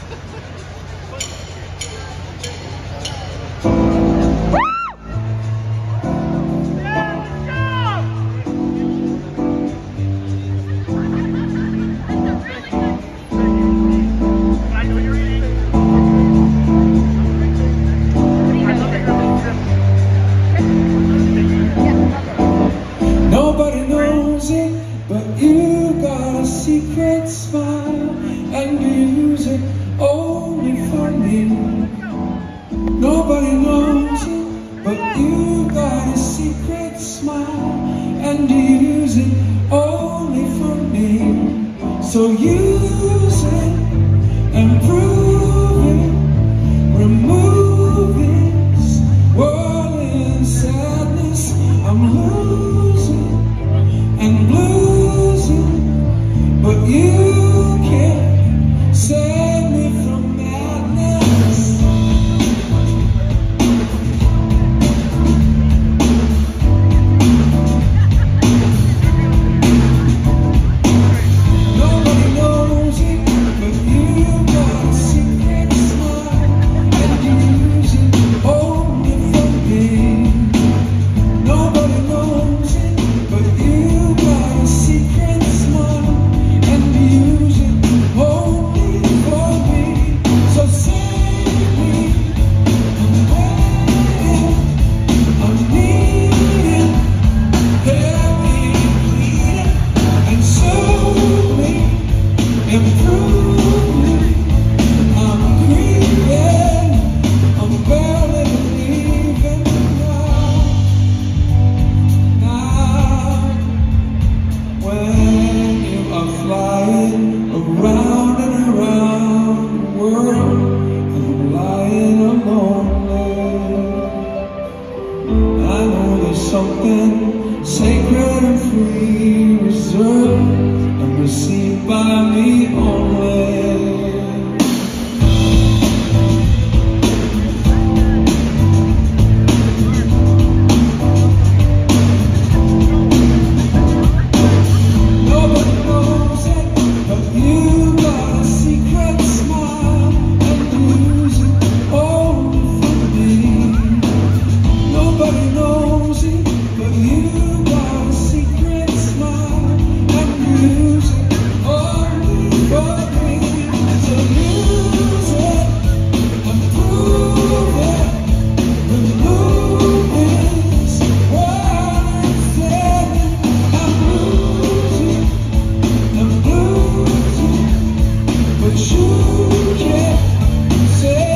Nobody knows it, but you got a secret smile, and you use it only for me. Nobody knows it, but you got a secret smile, and you use it only for me. So use it and prove it, remove this whirling sadness I'm losing and losing, but you can't save me from madness. Nobody knows it, but you got a secret smile, and you use it only for me. Nobody knows it, but you got a secret smile, and you use it only for me. So save me, I'm waiting, I'm needing, help me bleeding, and soothe me, improve me. I'm grieving, I'm barely believing now. When you are flying around and around the world, and I'm lying alone there, I know there's something sacred and free, reserved and received by me only. Nobody knows it, but you got a secret smile, and you use it only for me. Nobody knows it, but you got a secret smile, and you use it only for me. So use it and prove it, remove this while it's there. I'm losing, but you can't say